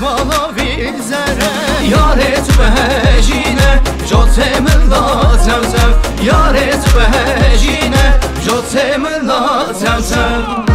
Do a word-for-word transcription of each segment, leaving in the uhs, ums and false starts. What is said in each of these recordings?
خالا ویزره یاره تو بهجینه جوته ملا زوزو یاره تو بهجینه جوته ملا زوزو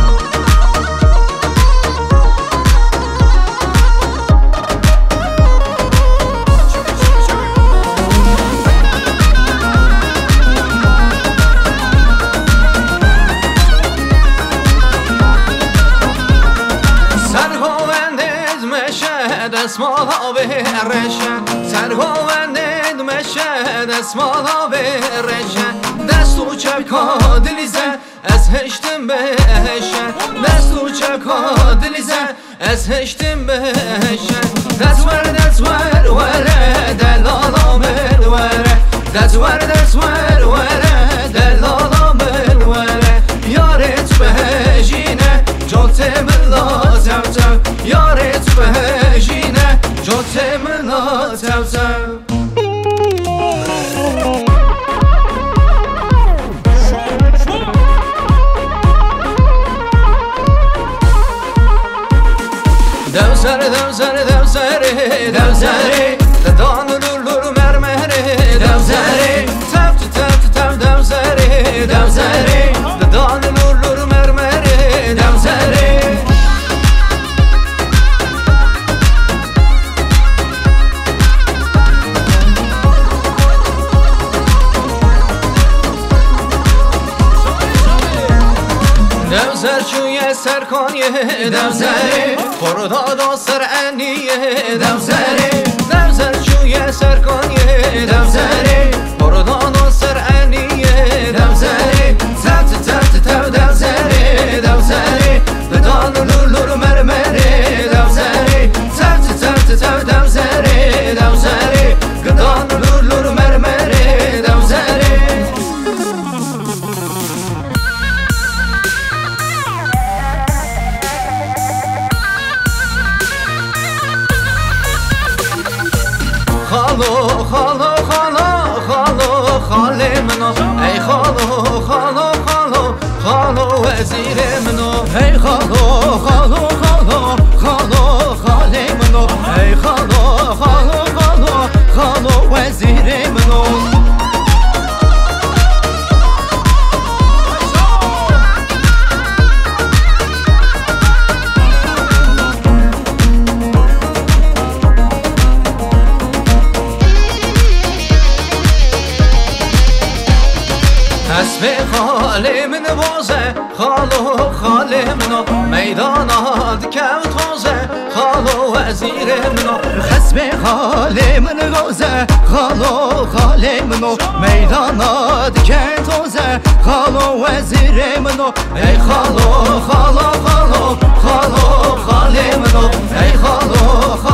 اسمالا برشن سرگاوند مشهد اسمالا برشن دستو چکا دلیزه از هشتم بهشن دستو چکا دلیزه از هشتم بهشن دزور دزور وره دلالا مروره دزور دزور وره دلالا مروره یارت بهجینه جوته ملا زوزو یارت بهجینه جوته ملا زوزو دوزر دوزر دوزر دوزر ددان لولو مرمره دوزر تفت تفت تف دوزر دوزر ددان لولو مرمره دوزر دوزر چوی سرکانیه دوزره خرداد و سرعنیه دوزره دوزر چوی سرکانیه دوزره خرداد و سرعنیه دوزره تفت تفت تف دوزره دوزره بدان لولو مرمره دوزره تفت تفت تف دوزره دوزره بدان لولو مرمره دوزره خالو خالو خالو خالو خاله منو ای خالو خالو خالو خالو وزیر منو ای خالو خالو خالو خالو خاله منو ای خالو خالو خالو خالو وزیر منو اسب خاله من بازه خالو خاله منو میدان دکم تازه خالو وزیر منو حسب خاله من بازه خالو خاله منو میدان دکم تازه خالو وزیر منو ای خالو خالو خالو خالو خاله منو ای خالو